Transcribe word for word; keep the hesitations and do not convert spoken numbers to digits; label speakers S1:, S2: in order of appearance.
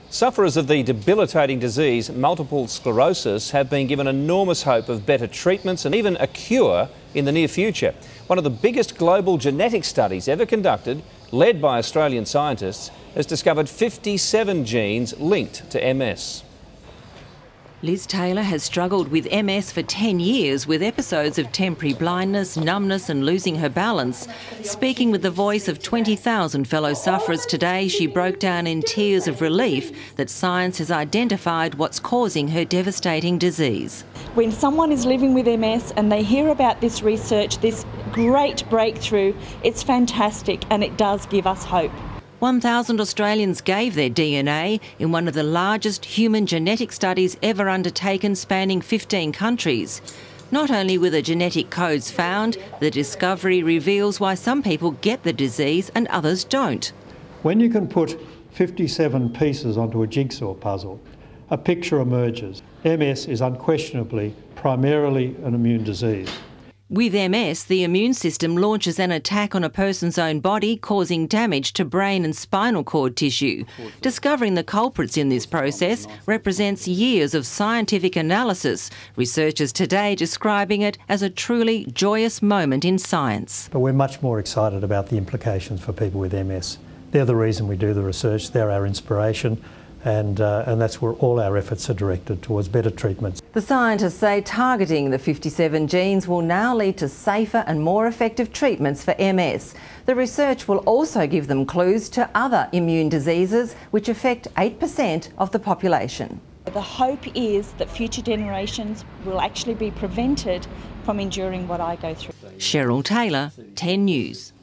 S1: Sufferers of the debilitating disease multiple sclerosis have been given enormous hope of better treatments and even a cure in the near future. One of the biggest global genetic studies ever conducted, led by Australian scientists, has discovered fifty-seven genes linked to M S.
S2: Liz Taylor has struggled with M S for ten years, with episodes of temporary blindness, numbness and losing her balance. Speaking with the voice of twenty thousand fellow sufferers today, she broke down in tears of relief that science has identified what's causing her devastating disease.
S3: When someone is living with M S and they hear about this research, this great breakthrough, it's fantastic and it does give us hope.
S2: one thousand Australians gave their D N A in one of the largest human genetic studies ever undertaken, spanning fifteen countries. Not only were the genetic codes found, the discovery reveals why some people get the disease and others don't.
S4: When you can put fifty-seven pieces onto a jigsaw puzzle, a picture emerges. M S is unquestionably primarily an immune disease.
S2: With M S, the immune system launches an attack on a person's own body, causing damage to brain and spinal cord tissue. Discovering the culprits in this process represents years of scientific analysis, researchers today describing it as a truly joyous moment in science.
S4: But we're much more excited about the implications for people with M S. They're the reason we do the research, they're our inspiration. And, uh, and that's where all our efforts are directed, towards better treatments.
S2: The scientists say targeting the fifty-seven genes will now lead to safer and more effective treatments for M S. The research will also give them clues to other immune diseases which affect eight percent of the population.
S3: The hope is that future generations will actually be prevented from enduring what I go through.
S2: Cheryl Taylor, ten News.